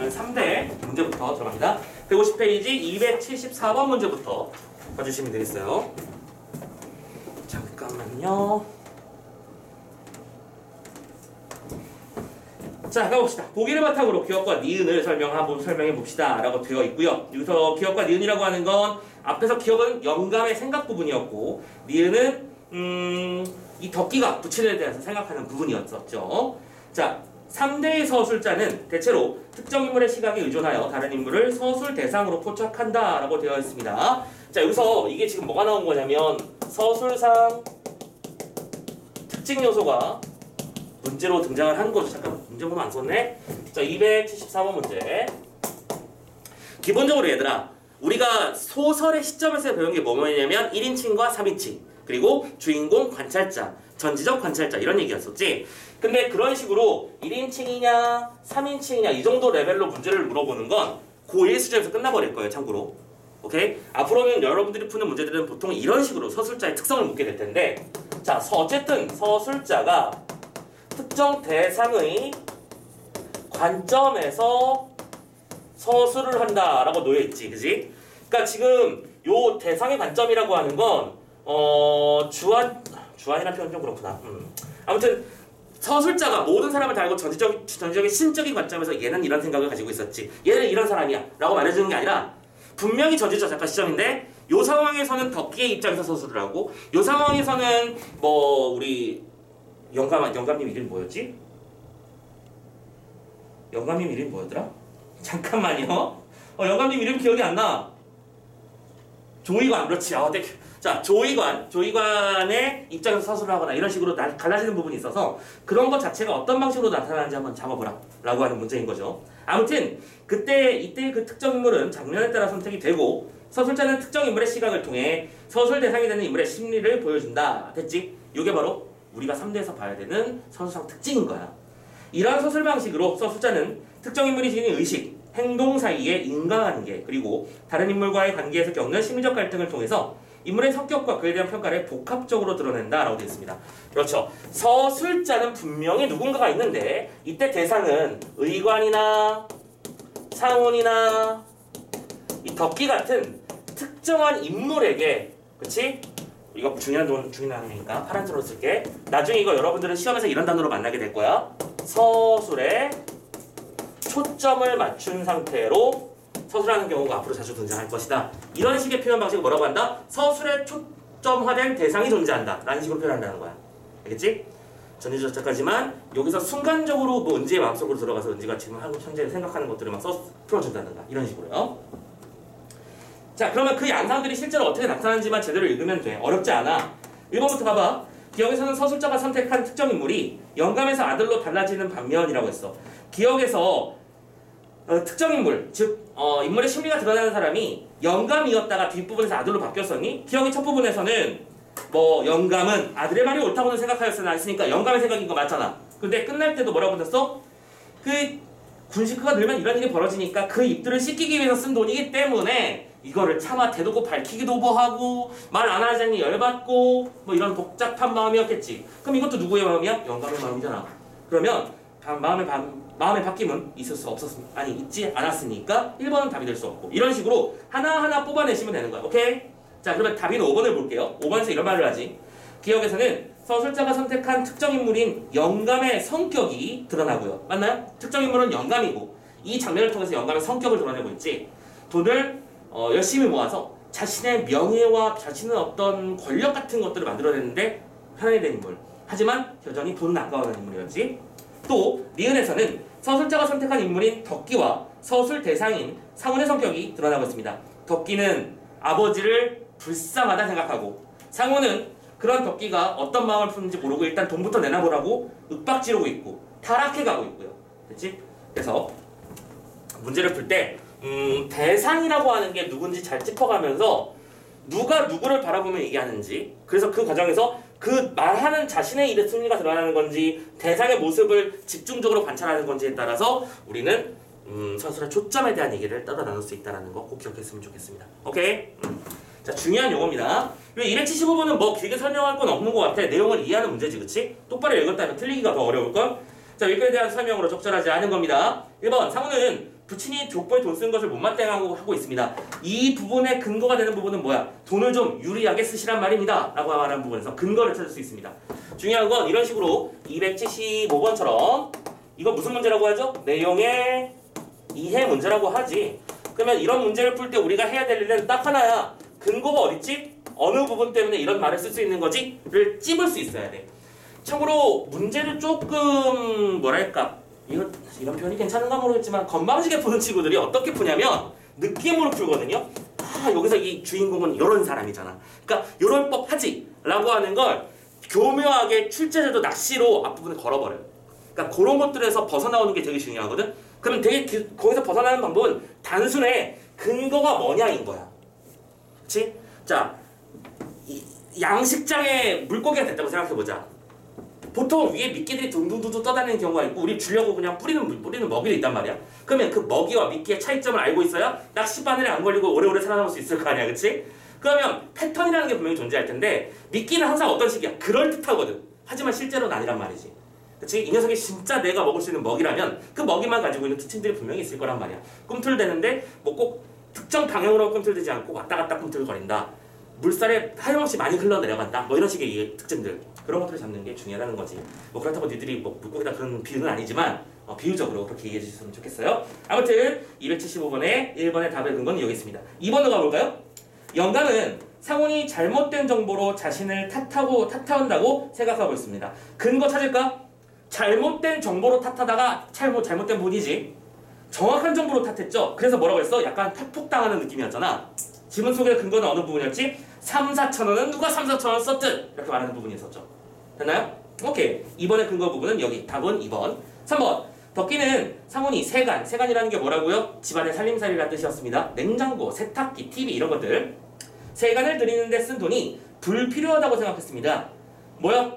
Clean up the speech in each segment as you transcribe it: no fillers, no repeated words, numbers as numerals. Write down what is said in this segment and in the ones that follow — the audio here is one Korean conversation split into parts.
오늘 3대 문제부터 들어갑니다. 150페이지 274번 문제부터 봐주시면 되겠어요. 잠깐만요. 자, 가봅시다. 보기를 바탕으로 기억과 니은을 설명해 봅시다 라고 되어 있고요. 여기서 기억과 니은이라고 하는 건 앞에서 기억은 영감의 생각 부분이었고 니은은 이 덕기가 부친에 대해서 생각하는 부분이었었죠. 자, 3대의 서술자는 대체로 특정 인물의 시각에 의존하여 다른 인물을 서술 대상으로 포착한다 라고 되어 있습니다. 자, 여기서 이게 지금 뭐가 나온 거냐면 서술상 특징 요소가 문제로 등장을 한 거죠. 잠깐 문제 번호 안 썼네. 자, 274번 문제. 기본적으로 얘들아, 우리가 소설의 시점에서 배운 게 뭐냐면 1인칭과 3인칭, 그리고 주인공 관찰자, 전지적 관찰자 이런 얘기였었지. 근데 그런 식으로 1인칭이냐 3인칭이냐 이 정도 레벨로 문제를 물어보는 건 고1 수준에서 끝나버릴 거예요. 참고로. 오케이? 앞으로는 여러분들이 푸는 문제들은 보통 이런 식으로 서술자의 특성을 묻게 될 텐데, 자, 어쨌든 서술자가 특정 대상의 관점에서 서술을 한다라고 놓여있지, 그지? 그러니까 지금 요 대상의 관점이라고 하는 건 주안이라는 표현 좀 그렇구나. 아무튼 서술자가 모든 사람을 다 알고 전지적인 신적인 관점에서 얘는 이런 생각을 가지고 있었지, 얘는 이런 사람이야 라고 말해주는 게 아니라 분명히 전지적 작가 시점인데 요 상황에서는 덕기의 입장에서 서술을 하고 요 상황에서는 뭐 우리 영감님 이름이 뭐였지? 영감님 이름이 뭐였더라? 잠깐만요. 영감님 이름 기억이 안 나. 조이관, 그렇지. 자, 조이관의 입장에서 서술을 하거나 이런 식으로 갈라지는 부분이 있어서 그런 것 자체가 어떤 방식으로 나타나는지 한번 잡아보라 라고 하는 문제인 거죠. 아무튼 이때 그 특정 인물은 장면에 따라 선택이 되고 서술자는 특정 인물의 시각을 통해 서술 대상이 되는 인물의 심리를 보여준다. 됐지? 이게 바로 우리가 3대에서 봐야 되는 서술상 특징인 거야. 이러한 서술 방식으로 서술자는 특정 인물이 지닌 의식, 행동 사이의 인과관계, 그리고 다른 인물과의 관계에서 겪는 심리적 갈등을 통해서 인물의 성격과 그에 대한 평가를 복합적으로 드러낸다라고 되어 있습니다. 그렇죠. 서술자는 분명히 누군가가 있는데 이때 대상은 의관이나 상훈이나 이 덕기 같은 특정한 인물에게, 그렇지? 이거 중요한 단어니까 파란 줄로 쓸게. 나중에 이거 여러분들은 시험에서 이런 단어로 만나게 될 거야. 서술에 초점을 맞춘 상태로 서술하는 경우가 앞으로 자주 등장할 것이다. 이런 식의 표현 방식을 뭐라고 한다? 서술에 초점화된 대상이 존재한다 라는 식으로 표현한다는 거야. 알겠지? 전지적 작가지만 여기서 순간적으로 뭐 은지의 마음속으로 들어가서 은지가 지금 현재 생각하는 것들을 막 풀어준다든가 이런 식으로요. 자, 그러면 그 양상들이 실제로 어떻게 나타나는지만 제대로 읽으면 돼. 어렵지 않아. 1번부터 봐봐. 기억에서는 서술자가 선택한 특정 인물이 영감에서 아들로 달라지는 반면이라고 했어. 기억에서 특정 인물, 즉 인물의 심리가 드러나는 사람이 영감이었다가 뒷부분에서 아들로 바뀌었었니? 기억의 첫 부분에서는 뭐 영감은 아들의 말이 옳다고는 생각하였으니까 영감의 생각인 거 맞잖아. 근데 끝날 때도 뭐라고 붙였어? 그 군식크가 늘면 이런 일이 벌어지니까 그 입들을 씻기기 위해서 쓴 돈이기 때문에 이거를 차마 대놓고 밝히기도 뭐하고 말 안 하자니 열받고 뭐 이런 복잡한 마음이었겠지. 그럼 이것도 누구의 마음이야? 영감의 마음이잖아. 그러면 마음의 바뀜은 있지 않았으니까 1번은 답이 될 수 없고, 이런 식으로 하나하나 뽑아내시면 되는 거야. 오케이? 자, 그러면 답인 5번을 볼게요. 5번에서 이런 말을 하지. 기억에서는 서술자가 선택한 특정 인물인 영감의 성격이 드러나고요. 맞나요? 특정 인물은 영감이고 이 장면을 통해서 영감의 성격을 드러내고 있지. 돈을 열심히 모아서 자신의 명예와 자신의 어떤 권력 같은 것들을 만들어내는데 편해된 인물. 하지만 여전히 돈은 아까워하는 인물이었지. 또 니은에서는 서술자가 선택한 인물인 덕기와 서술 대상인 상훈의 성격이 드러나고 있습니다. 덕기는 아버지를 불쌍하다 생각하고 상훈은 그런 덕기가 어떤 마음을 푸는지 모르고 일단 돈부터 내놔보라고 윽박지르고 있고 타락해가고 있고요. 됐지? 그래서 문제를 풀 때 대상이라고 하는 게 누군지 잘 짚어가면서 누가 누구를 바라보며 얘기하는지, 그래서 그 과정에서 그 말하는 자신의 일의 승리가 드러나는 건지 대상의 모습을 집중적으로 관찰하는 건지에 따라서 우리는 서술의 초점에 대한 얘기를 따라 나눌 수 있다는 거 꼭 기억했으면 좋겠습니다. 오케이? 자, 중요한 용어입니다. 275번은 뭐 길게 설명할 건 없는 것 같아. 내용을 이해하는 문제지, 그치? 똑바로 읽었다면 틀리기가 더 어려울걸? 자, 여기에 대한 설명으로 적절하지 않은 겁니다. 1번, 상훈은 부친이 족보에 돈 쓴 것을 못마땅하고 하고 있습니다. 이 부분에 근거가 되는 부분은 뭐야? 돈을 좀 유리하게 쓰시란 말입니다. 라고 말하는 부분에서 근거를 찾을 수 있습니다. 중요한 건 이런 식으로 275번처럼 이거 무슨 문제라고 하죠? 내용의 이해 문제라고 하지. 그러면 이런 문제를 풀 때 우리가 해야 될 일은 딱 하나야. 근거가 어딨지? 어느 부분 때문에 이런 말을 쓸 수 있는 거지? 를 찝을 수 있어야 돼. 참고로 문제를 조금 뭐랄까 이런 표현이 괜찮은가 모르겠지만 건방지게 푸는 친구들이 어떻게 푸냐면 느낌으로 풀거든요. 아 여기서 이 주인공은 이런 사람이잖아. 그러니까 이럴 법하지 라고 하는 걸 교묘하게 출제자도 낚시로 앞부분에 걸어버려요. 그러니까 그런 것들에서 벗어나오는 게 되게 중요하거든. 그럼 되게 거기서 벗어나는 방법은 단순해. 근거가 뭐냐인 거야. 그치? 자, 양식장에 물고기가 됐다고 생각해보자. 보통 위에 미끼들이 둥둥둥둥 떠다니는 경우가 있고 우리 주려고 그냥 뿌리는 먹이도 있단 말이야. 그러면 그 먹이와 미끼의 차이점을 알고 있어야 낚시바늘에 안 걸리고 오래오래 살아남을 수 있을 거 아니야. 그치? 그러면 패턴이라는 게 분명히 존재할 텐데 미끼는 항상 어떤 식이야? 그럴듯하거든. 하지만 실제로는 아니란 말이지. 그치? 이 녀석이 진짜 내가 먹을 수 있는 먹이라면 그 먹이만 가지고 있는 특징들이 분명히 있을 거란 말이야. 꿈틀대는데 뭐 꼭 특정 방향으로 꿈틀대지 않고 왔다 갔다 꿈틀거린다. 물살에 하염없이 많이 흘러내려간다. 뭐 이런 식의 특징들. 그런 것들을 잡는 게 중요하다는 거지. 뭐 그렇다고 니들이 뭐 물고기다 그런 비유는 아니지만 비유적으로 그렇게 이해해 주셨으면 좋겠어요. 아무튼 275번에 1번의 답의 근거는 여기 있습니다. 2번으로 가볼까요? 영감은 상훈이 잘못된 정보로 자신을 탓한다고 생각하고 있습니다. 근거 찾을까? 잘못된 정보로 탓하다가 잘못된 분이지. 정확한 정보로 탓했죠. 그래서 뭐라고 했어? 약간 팩폭당하는 느낌이었잖아. 지문 속의 근거는 어느 부분이었지? 3, 4천원은 누가 3, 4천원 썼든 이렇게 말하는 부분이 있었죠. 됐나요? 오케이. 이번의 근거 부분은 여기. 답은 2번. 3번. 덕기는 상훈이 세간이라는 게 뭐라고요? 집안의 살림살이라는 뜻이었습니다. 냉장고, 세탁기, TV 이런 것들. 세간을 들이는데 쓴 돈이 불필요하다고 생각했습니다. 뭐야?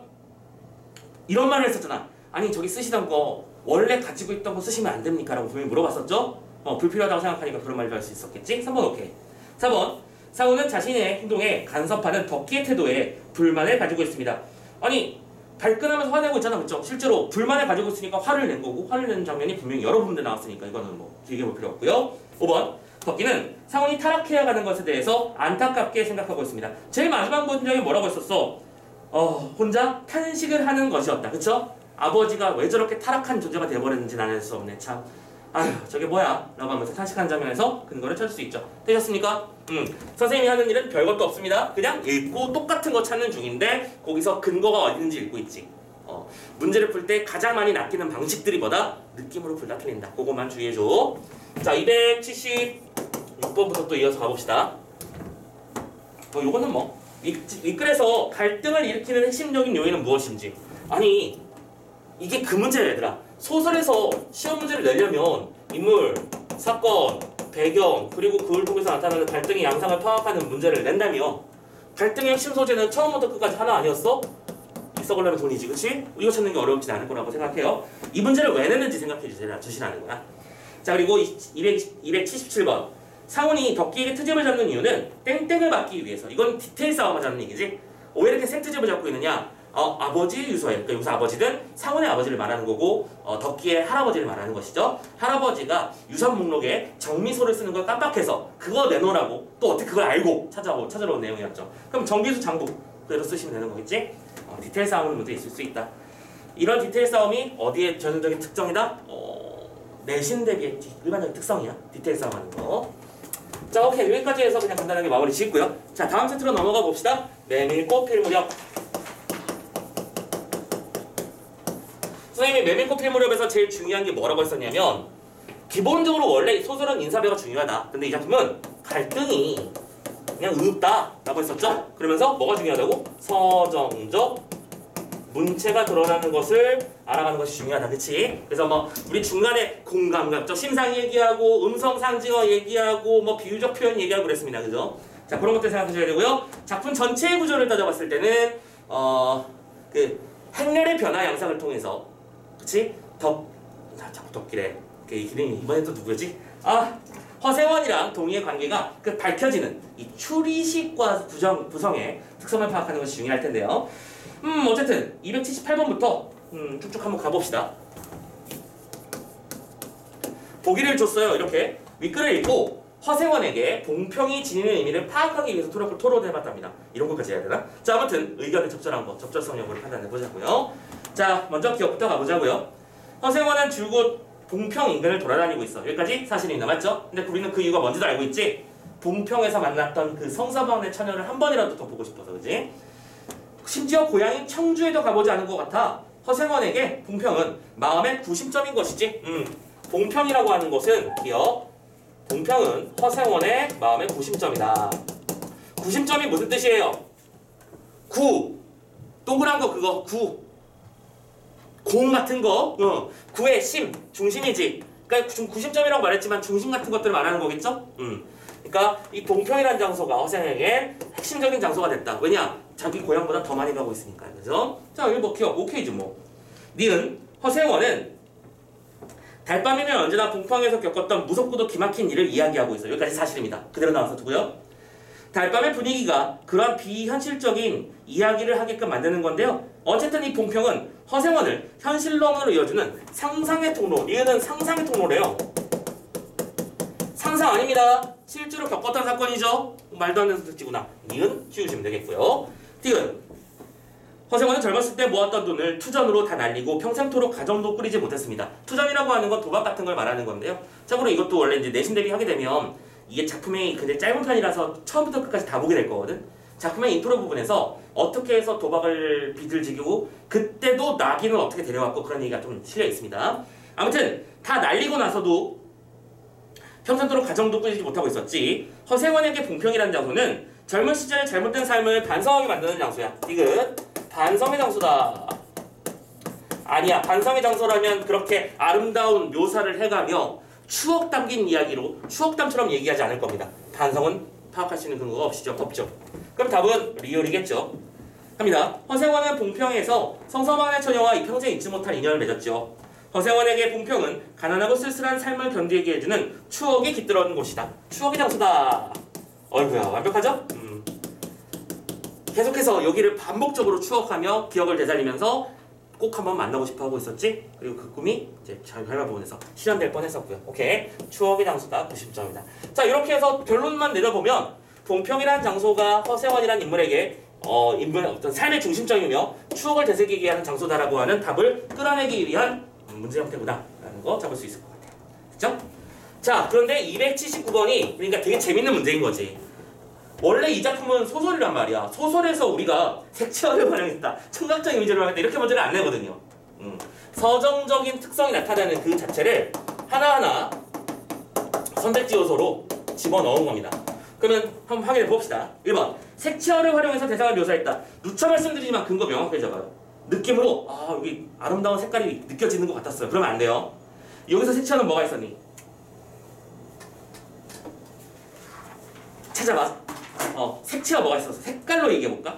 이런 말을 했었잖아. 아니 저기 쓰시던 거 원래 가지고 있던 거 쓰시면 안 됩니까? 라고 분명히 물어봤었죠? 불필요하다고 생각하니까 그런 말을 할 수 있었겠지? 3번 오케이. 4번. 상훈은 자신의 행동에 간섭하는 덕기의 태도에 불만을 가지고 있습니다. 아니 발끈하면서 화내고 있잖아. 그렇죠? 실제로 불만을 가지고 있으니까 화를 낸 거고 화를 내는 장면이 분명히 여러 군데 나왔으니까 이거는 뭐 길게 볼 필요 없고요. 5번. 덕기는 상훈이 타락해야 하는 것에 대해서 안타깝게 생각하고 있습니다. 제일 마지막 문장에 뭐라고 했었어? 혼자 탄식을 하는 것이었다. 그쵸? 아버지가 왜 저렇게 타락한 존재가 되어버렸는지 나는 알 수 없네. 참 아휴 저게 뭐야? 라고 하면서 탄식한 장면에서 근거를 찾을 수 있죠. 되셨습니까? 선생님이 하는 일은 별것도 없습니다. 그냥 읽고 똑같은 거 찾는 중인데 거기서 근거가 어디 있는지 읽고 있지. 문제를 풀 때 가장 많이 낚이는 방식들이 뭐다? 느낌으로 풀다 틀린다. 그것만 주의해줘. 자 276번부터 또 이어서 가봅시다. 요거는 뭐 윗글에서 갈등을 일으키는 핵심적인 요인은 무엇인지. 아니 이게 그 문제야 얘들아. 소설에서 시험 문제를 내려면 인물, 사건, 배경 그리고 그걸 통해서 나타나는 갈등의 양상을 파악하는 문제를 낸다며. 갈등의 핵심 소재는 처음부터 끝까지 하나 아니었어? 있어보려면 돈이지 그치? 이거 찾는 게 어렵진 않을 거라고 생각해요. 이 문제를 왜 냈는지 생각해 주시라는 거야. 자 그리고 277번. 상훈이 덕기에게 트집을 잡는 이유는 땡땡을 받기 위해서. 이건 디테일 싸움 하자는 얘기지. 왜 이렇게 생트집을 잡고 있느냐? 아버지 유서에. 그러니까 여기서 아버지는 상훈의 아버지를 말하는 거고 덕기의 할아버지를 말하는 것이죠. 할아버지가 유선 목록에 정미소를 쓰는 걸 깜빡해서 그거 내놓으라고 또 어떻게 그걸 알고 찾아러 온 내용이었죠. 그럼 정비수 장부 그대로 쓰시면 되는 거겠지? 디테일 싸움은 문제 있을 수 있다. 이런 디테일 싸움이 어디에 전형적인 특성이다? 내신 대비의 일반적인 특성이야. 디테일 싸움 하는 거. 자 오케이 여기까지 해서 그냥 간단하게 마무리 짓고요. 자 다음 세트로 넘어가 봅시다. 메밀꽃 필 무렵. 선생님이 메밀꽃 필 무렵에서 제일 중요한 게 뭐라고 했었냐면 기본적으로 원래 소설은 인사배가 중요하다. 근데 이 작품은 갈등이 그냥 없다 라고 했었죠. 그러면서 뭐가 중요하다고? 서정적 문체가 드러나는 것을 알아가는 것이 중요하다. 그치? 그래서 뭐 우리 중간에 공감각적 심상 얘기하고 음성 상징어 얘기하고 뭐 비유적 표현 얘기하고 그랬습니다. 그죠? 자 그런 것들 생각하셔야 되고요. 작품 전체의 구조를 따져봤을 때는 그 행렬의 변화 양상을 통해서 그치? 자꾸 덕기래. 이 기능이 이번엔 또 누구였지? 허세원이랑 동의의 관계가 밝혀지는 이 추리식과 구성의 특성을 파악하는 것이 중요할 텐데요. 어쨌든 278번부터 쭉쭉 한번 가봅시다. 보기를 줬어요. 이렇게 윗글을 읽고 허생원에게 봉평이 지니는 의미를 파악하기 위해서 토론해봤답니다. 이런 것까지 해야 되나? 자, 아무튼 의견에 적절한 거, 적절성 여부를 판단해보자고요. 자, 먼저 기억부터 가보자고요. 허생원은 줄곧 봉평 인근을 돌아다니고 있어. 여기까지 사실입니다. 맞죠? 근데 우리는 그 이유가 뭔지도 알고 있지? 봉평에서 만났던 그 성서방의 처녀를 한 번이라도 더 보고 싶어서, 그지? 심지어 고향인 청주에도 가보지 않은 것 같아. 허생원에게 봉평은 마음의 구심점인 것이지. 봉평이라고 하는 곳은 기억. 봉평은 허생원의 마음의 구심점이다. 구심점이 무슨 뜻이에요? 구. 동그란 거 그거 구. 공 같은 거. 구의 심. 중심이지. 그러니까 구심점이라고 말했지만 중심 같은 것들을 말하는 거겠죠? 그러니까 이 봉평이라는 장소가 허생에게 핵심적인 장소가 됐다. 왜냐? 자기 고향보다 더 많이 가고 있으니까. 그죠? 자, 이거 뭐 기억 오케이지 뭐. 니은 허생원은 달밤이면 언제나 봉평에서 겪었던 무섭고도 기막힌 일을 이야기하고 있어요. 여기까지 사실입니다. 그대로 나와서 두고요. 달밤의 분위기가 그런 비현실적인 이야기를 하게끔 만드는 건데요. 어쨌든 이 봉평은 허생원을 현실론으로 이어주는 상상의 통로. 니은은 상상의 통로래요. 상상 아닙니다. 실제로 겪었던 사건이죠. 말도 안 되는 소리구나. 니은 키우시면 되겠고요. 디은 허생원은 젊었을 때 모았던 돈을 투전으로 다 날리고 평생토록 가정도 꾸리지 못했습니다. 투전이라고 하는 건 도박 같은 걸 말하는 건데요. 참고로 이것도 원래 이제 내신 대비 하게 되면 이게 작품이 굉장히 짧은 편이라서 처음부터 끝까지 다 보게 될 거거든. 작품의 인트로 부분에서 어떻게 해서 도박을 빚을 지기고 그때도 나기는 어떻게 데려왔고 그런 얘기가 좀 실려 있습니다. 아무튼 다 날리고 나서도 평생토록 가정도 꾸리지 못하고 있었지. 허생원에게 봉평이라는 장소는 젊은 시절의 잘못된 삶을 반성하게 만드는 장소야. 이건 반성의 장소다. 아니야. 반성의 장소라면 그렇게 아름다운 묘사를 해가며 추억 담긴 이야기로 추억담처럼 얘기하지 않을 겁니다. 반성은 파악할 수 있는 근거가 없죠. 그럼 답은 리얼이겠죠. 합니다. 허생원은 봉평에서 성서방의 처녀와 이 평생 잊지 못할 인연을 맺었죠. 허생원에게 봉평은 가난하고 쓸쓸한 삶을 견디게 해주는 추억이 깃들어온 곳이다. 추억의 장소다. 어이구야, 완벽하죠? 계속해서 여기를 반복적으로 추억하며 기억을 되살리면서 꼭 한번 만나고 싶어 하고 있었지. 그리고 그 꿈이 이제 결과 부분에서 실현될 뻔했었고요. 오케이, 추억의 장소다. 90점이다. 자, 이렇게 해서 결론만 내려보면 봉평이라는 장소가 허생원이라는 인물에게 인물의 어떤 삶의 중심점이며 추억을 되새기게 하는 장소다라고 하는 답을 끌어내기 위한 문제 형태구나라는 거 잡을 수 있을 것 같아요. 그렇죠? 자, 그런데 279번이 그러니까 되게 재밌는 문제인 거지. 원래 이 작품은 소설이란 말이야. 소설에서 우리가 색채화를 활용했다, 청각적 이미지를 활용했다 이렇게 문제를 안 내거든요. 서정적인 특성이 나타나는 그 자체를 하나하나 선택지 요소로 집어넣은 겁니다. 그러면 한번 확인해 봅시다. 1번 색채화를 활용해서 대상을 묘사했다. 누차 말씀드리지만 근거 명확하게 잡아요. 느낌으로 여기 아름다운 색깔이 느껴지는 것 같았어요. 그러면 안 돼요. 여기서 색채화는 뭐가 있었니? 찾아봐. 색채가 뭐가 있었어? 색깔로 얘기해볼까?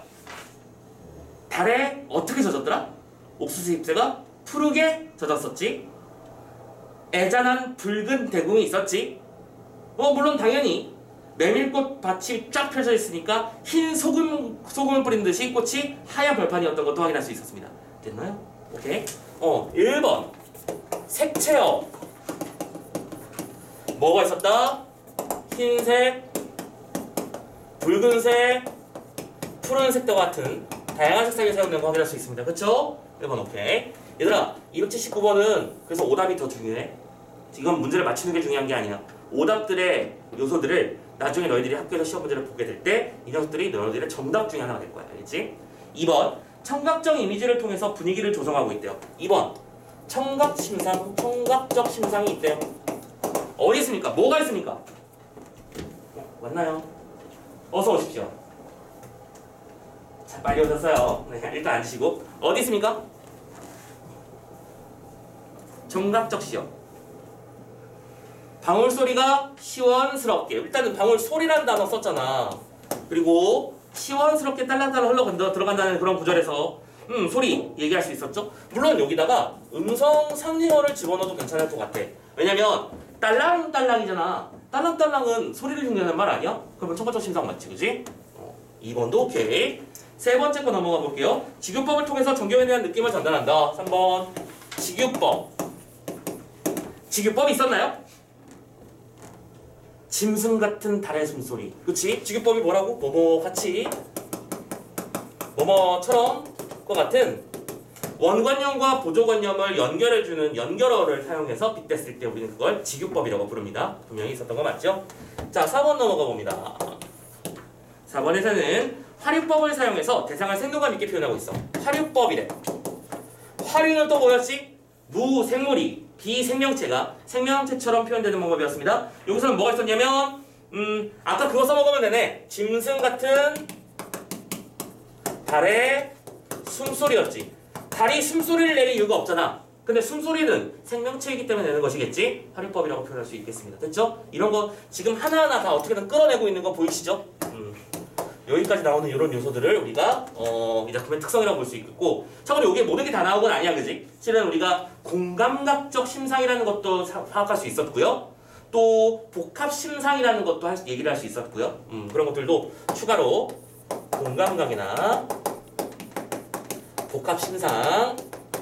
달에 어떻게 젖었더라? 옥수수 잎새가 푸르게 젖었었지. 애잔한 붉은 대궁이 있었지. 물론 당연히 메밀꽃 밭이 쫙 펴져 있으니까 흰 소금을 뿌린 듯이 꽃이 하얀 벌판이었던 것도 확인할 수 있었습니다. 됐나요? 오케이. 1번 색채어 뭐가 있었다? 흰색, 붉은색, 푸른색과 같은 다양한 색상이 사용된 거 확인할 수 있습니다. 그쵸? 1번 오케이. 얘들아 279번은 그래서 오답이 더 중요해. 이건 문제를 맞추는 게 중요한 게 아니야. 오답들의 요소들을 나중에 너희들이 학교에서 시험 문제를 보게 될 때 이 녀석들이 너희들의 정답 중에 하나가 될 거야. 알겠지? 2번 청각적 이미지를 통해서 분위기를 조성하고 있대요. 2번 청각적 심상이 있대요. 어디 있습니까? 뭐가 있습니까? 맞나요? 어서 오십시오. 자, 빨리 오셨어요. 네, 일단 앉으시고. 어디 있습니까? 청각적 시험. 방울 소리가 시원스럽게. 일단은 방울 소리라는 단어 썼잖아. 그리고 시원스럽게 딸랑딸랑 들어간다는 그런 구절에서 소리 얘기할 수 있었죠? 물론 여기다가 음성 상징어를 집어넣어도 괜찮을 것 같아. 왜냐면 딸랑딸랑이잖아. 딸랑딸랑은 소리를 흉내내는 말 아니야? 그러면 청각적 심상 맞지, 그지? 2번도 오케이. 세 번째 거 넘어가 볼게요. 직유법을 통해서 정경에 대한 느낌을 전달한다. 3번 직유법. 직유법이 있었나요? 짐승 같은 달의 숨소리. 그치? 직유법이 뭐라고? 뭐뭐 같이 뭐뭐처럼 과 같은 원관념과 보조관념을 연결해주는 연결어를 사용해서 빗댔을 때 우리는 그걸 직유법이라고 부릅니다. 분명히 있었던 거 맞죠? 자, 4번 넘어가 봅니다. 4번에서는 화류법을 사용해서 대상을 생동감 있게 표현하고 있어. 화류법이래. 화류는 또 뭐였지? 무생물이 비생명체가 생명체처럼 표현되는 방법이었습니다. 여기서는 뭐가 있었냐면 아까 그거 써먹으면 되네. 짐승 같은 달의 숨소리였지. 달이 숨소리를 내는 이유가 없잖아. 근데 숨소리는 생명체이기 때문에 내는 것이겠지. 화류법이라고 표현할 수 있겠습니다. 됐죠? 이런 거 지금 하나하나 다 어떻게든 끌어내고 있는 거 보이시죠? 여기까지 나오는 이런 요소들을 우리가 이 작품의 특성이라고 볼 수 있고, 참고로 이게 모든 게 다 나온 건 아니야, 그지? 실은 우리가 공감각적 심상이라는 것도 파악할 수 있었고요. 또 복합 심상이라는 것도 얘기를 할 수 있었고요. 그런 것들도 추가로 공감각이나 복합 심상,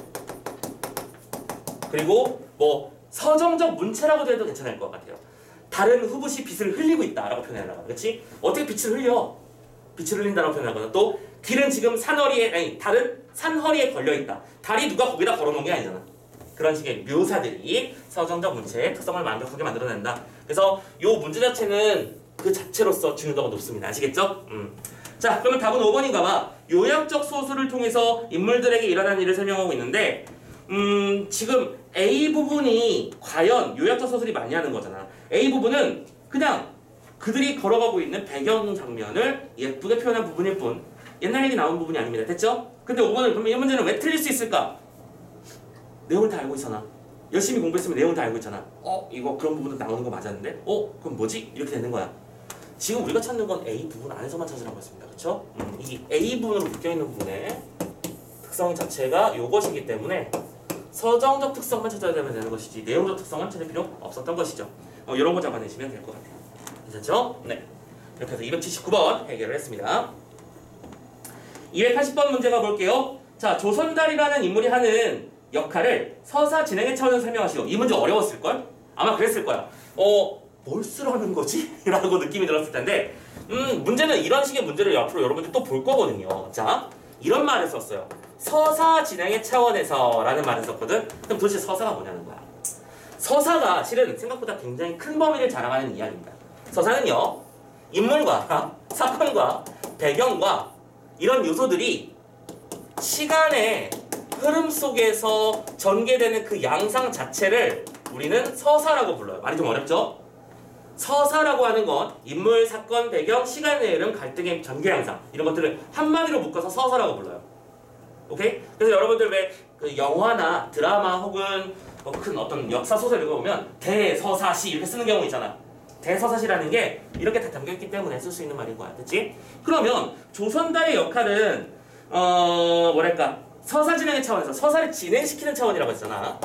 그리고 뭐 서정적 문체라고도 해도 괜찮을 것 같아요. 다른 흡옷이 빛을 흘리고 있다라고 표현하려고, 그렇지? 어떻게 빛을 흘려? 빛을 흘린다라고 표현하거나, 또 길은 지금 달은 산허리에 걸려있다. 달이 누가 거기다 걸어놓은 게 아니잖아. 그런 식의 묘사들이 서정적 문체의 특성을 완벽하게 만들어낸다. 그래서 이 문제 자체는 그 자체로서 중요도가 높습니다. 아시겠죠? 자, 그러면 답은 5번인가 봐. 요약적 소수를 통해서 인물들에게 일어난 일을 설명하고 있는데, 지금 A 부분이 과연 요약적 서술이 많이 하는 거잖아. A 부분은 그냥 그들이 걸어가고 있는 배경 장면을 예쁘게 표현한 부분일 뿐, 옛날 얘기 나온 부분이 아닙니다. 됐죠? 근데 5번은 그러면 이 문제는 왜 틀릴 수 있을까? 내용을 다 알고 있잖아. 열심히 공부했으면 내용을 다 알고 있잖아. 이거 그런 부분도 나오는 거 맞았는데? 그럼 뭐지? 이렇게 되는 거야. 지금 우리가 찾는 건 A 부분 안에서만 찾으라고 했습니다. 그렇죠? 이 A 부분으로 묶여있는 부분의 특성 자체가 요것이기 때문에 서정적 특성만 찾아야 되는 것이지 내용적 특성은 찾을 필요 없었던 것이죠. 이런 거 잡아내시면 될 것 같아요. 괜찮죠? 네. 이렇게 해서 279번 해결을 했습니다. 280번 문제 가볼게요. 자, 조선달이라는 인물이 하는 역할을 서사 진행의 차원에서 설명하시오. 이 문제 어려웠을걸? 아마 그랬을 거야. 뭘 쓰라는 거지? 라고 느낌이 들었을 텐데, 문제는 이런 식의 문제를 앞으로 여러분들 또 볼 거거든요. 자, 이런 말을 썼어요. 서사 진행의 차원에서 라는 말을 썼거든? 그럼 도대체 서사가 뭐냐는 거야. 서사가 실은 생각보다 굉장히 큰 범위를 자랑하는 이야기입니다. 서사는요, 인물과 사건과 배경과 이런 요소들이 시간의 흐름 속에서 전개되는 그 양상 자체를 우리는 서사라고 불러요. 말이 좀 어렵죠? 서사라고 하는 건 인물, 사건, 배경, 시간의 흐름, 갈등의 전개 양상, 이런 것들을 한마디로 묶어서 서사라고 불러요. 오케이? 그래서 여러분들 왜 그 영화나 드라마 혹은 큰 어떤 역사 소설 읽어보면 대서사시 이렇게 쓰는 경우 있잖아. 대서사시라는 게 이렇게 다 담겨있기 때문에 쓸 수 있는 말인 거야. 됐지? 그러면 조선달의 역할은 뭐랄까, 서사 진행의 차원에서 서사를 진행시키는 차원이라고 했잖아.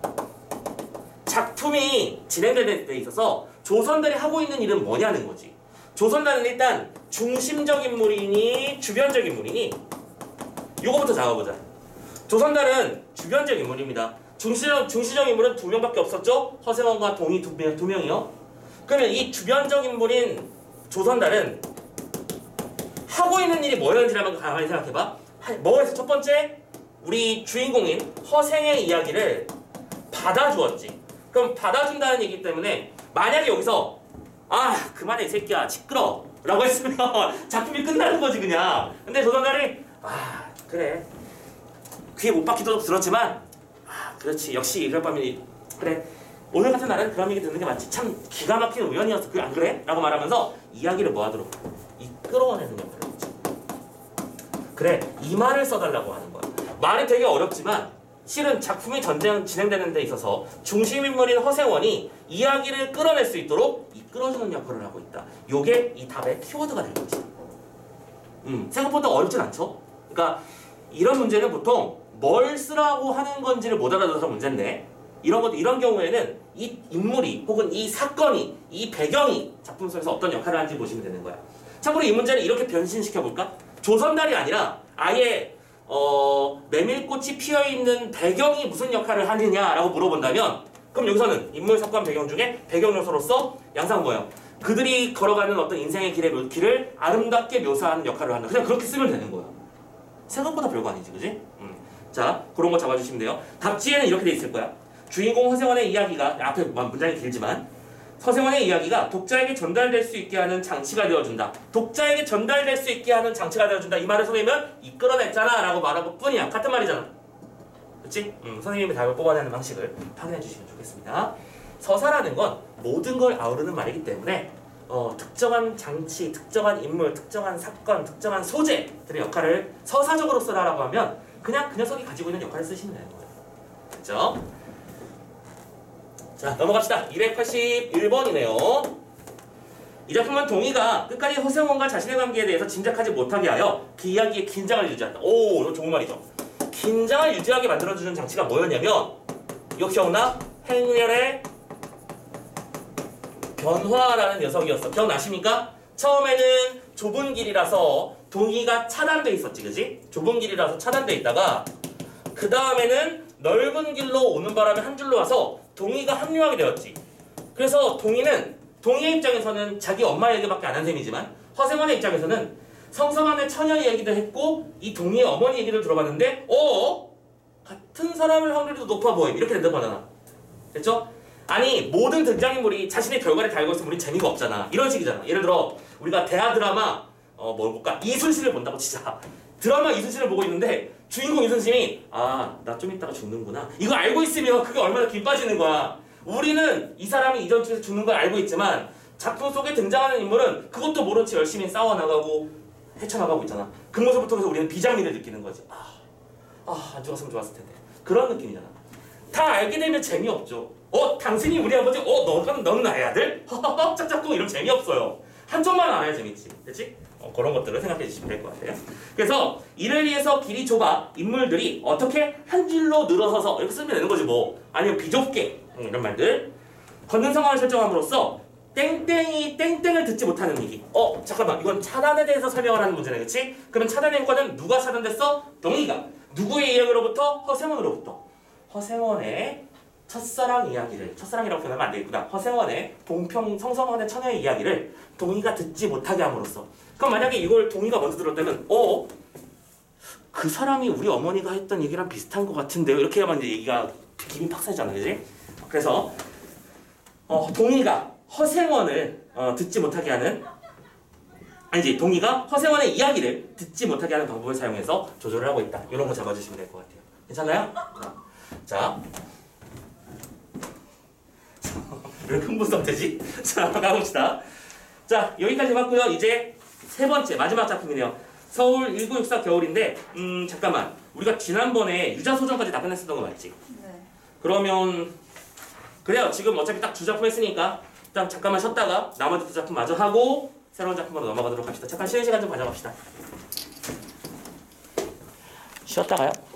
작품이 진행되는 데 있어서 조선달이 하고 있는 일은 뭐냐는 거지. 조선달은 일단 중심적 인물이니 주변적 인물이니, 요거부터 잡아보자. 조선달은 주변적 인물입니다. 중시적 인물은 2명밖에 없었죠? 허세왕과 동이 두 명이요. 그러면 이 주변적 인물인 조선달은 하고 있는 일이 뭐였는지 한번 가만히 생각해봐. 뭐에서 첫 번째, 우리 주인공인 허생의 이야기를 받아주었지. 그럼 받아준다는 얘기 때문에 만약에 여기서 그만해 이 새끼야 시끄러 라고 했으면 작품이 끝나는 거지 그냥. 근데 조선달이 그래 귀에 못 박히도록 들었지만 그렇지 역시 이럴 밤이 그래 오늘 같은 날은 그런 얘기 듣는 게 맞지. 참 기가 막힌 우연이었어. 안 그래? 라고 말하면서 이야기를 뭐하도록 이끌어내는 역할을 했지. 그래 이 말을 써달라고 하는 거야. 말이 되게 어렵지만 실은 작품이 진행되는 데 있어서 중심인물인 허생원이 이야기를 끌어낼 수 있도록 이끌어주는 역할을 하고 있다. 요게 이 답의 키워드가 될 거지. 생각보다 어렵진 않죠? 그러니까 이런 문제는 보통 뭘 쓰라고 하는 건지를 못 알아들어서 문제인데, 이런 경우에는 이 인물이 혹은 이 사건이, 이 배경이 작품 속에서 어떤 역할을 하는지 보시면 되는 거야. 참고로 이 문제를 이렇게 변신시켜볼까? 조선달이 아니라 아예 메밀꽃이 피어있는 배경이 무슨 역할을 하느냐라고 물어본다면, 그럼 여기서는 인물, 사건, 배경 중에 배경 요소로서 양상 뭐예요? 그들이 걸어가는 어떤 인생의 길을 아름답게 묘사하는 역할을 한다. 그냥 그렇게 쓰면 되는 거야. 생각보다 별거 아니지, 그지? 자, 그런 거 잡아주시면 돼요. 답지에는 이렇게 돼 있을 거야. 주인공 허생원의 이야기가, 앞에 문장이 길지만, 허생원의 이야기가 독자에게 전달될 수 있게 하는 장치가 되어준다. 독자에게 전달될 수 있게 하는 장치가 되어준다. 이 말을 선생님은 이끌어냈잖아 라고 말한 것 뿐이야. 같은 말이잖아. 그치? 선생님이 답을 뽑아내는 방식을 확인해 주시면 좋겠습니다. 서사라는 건 모든 걸 아우르는 말이기 때문에 특정한 장치, 특정한 인물, 특정한 사건, 특정한 소재들의 역할을 서사적으로 쓰라라고 하면 그냥 그 녀석이 가지고 있는 역할을 쓰시면 되는 거예요. 그렇죠? 자, 넘어갑시다. 281번이네요. 이 작품은 동희가 끝까지 허생원과 자신의 관계에 대해서 짐작하지 못하게 하여 그 이야기의 긴장을 유지한다. 오, 이거 좋은 말이죠. 긴장을 유지하게 만들어주는 장치가 뭐였냐면 이거 기억나? 행렬의 변화라는 녀석이었어. 기억나십니까? 처음에는 좁은 길이라서 동희가 차단돼 있었지, 그지? 좁은 길이라서 차단돼 있다가 그 다음에는 넓은 길로 오는 바람에 한 줄로 와서 동희가 합류하게 되었지. 그래서 동희의 입장에서는 자기 엄마 얘기밖에 안 한 셈이지만 허생원의 입장에서는 성서만의 처녀 얘기도 했고 이 동희의 어머니 얘기를 들어봤는데 같은 사람일 확률이 더 높아 보임. 이렇게 된다고 하잖아. 됐죠? 아니 모든 등장인물이 자신의 결과를 다 알고 있으면 우린 재미가 없잖아. 이런 식이잖아. 예를 들어 우리가 대하 드라마 뭘 볼까? 이순신을 본다고 치자. 드라마 이순신을 보고 있는데 주인공 이순신이 나 좀 이따가 죽는구나. 이거 알고 있으면 그게 얼마나 긴 빠지는 거야. 우리는 이 사람이 이전 주에서 죽는 걸 알고 있지만 작품 속에 등장하는 인물은 그것도 모른 채 열심히 싸워나가고 헤쳐나가고 있잖아. 그 모습을 통해서 우리는 비장미를 느끼는 거지. 안 죽었으면 좋았을 텐데. 그런 느낌이잖아. 다 알게 되면 재미없죠. 당신이 우리 아버지? 넌 나의 아들? 허허허 짝짝꿍 이러면 재미없어요. 한쪽만 알아야 재밌지. 그치? 그런 것들을 생각해 주시면 될 것 같아요. 그래서 이를 위해서 길이 좁아 인물들이 어떻게 한 줄로 늘어서서 이렇게 쓰면 되는 거지 뭐. 아니면 비좁게 이런 말들. 걷는 상황을 설정함으로써 땡땡이 땡땡을 듣지 못하는 얘기. 잠깐만 이건 차단에 대해서 설명을 하는 문제네. 그치? 그럼 차단의 효과는 누가 차단됐어? 동희가. 누구의 이야기로부터? 허생원으로부터. 허생원의 첫사랑 이야기를, 첫사랑이라고 표현하면 안 되겠구나. 허생원의 성성원의 처녀의 이야기를 동희가 듣지 못하게 함으로써. 그럼 만약에 이걸 동희가 먼저 들었다면 그 사람이 우리 어머니가 했던 얘기랑 비슷한 것 같은데요. 이렇게 하면 이제 얘기가 기분 팍살이잖아, 그지? 그래서 동희가 허생원을 듣지 못하게 하는 동희가 허생원의 이야기를 듣지 못하게 하는 방법을 사용해서 조절을 하고 있다. 이런 거 잡아주시면 될 것 같아요. 괜찮나요? 자. 왜 흥분 상태지? 자, 가봅시다. 자, 여기까지 봤고요. 이제 세 번째, 마지막 작품이네요. 서울 1964 겨울인데, 잠깐만. 우리가 지난번에 유자소전까지 다 끝냈었던 거 맞지? 네. 그러면, 그래요. 지금 어차피 딱 두 작품 했으니까, 일단 잠깐만 쉬었다가, 나머지 두 작품 마저 하고, 새로운 작품으로 넘어가도록 합시다. 잠깐 쉬는 시간 좀 가져갑시다. 쉬었다가요?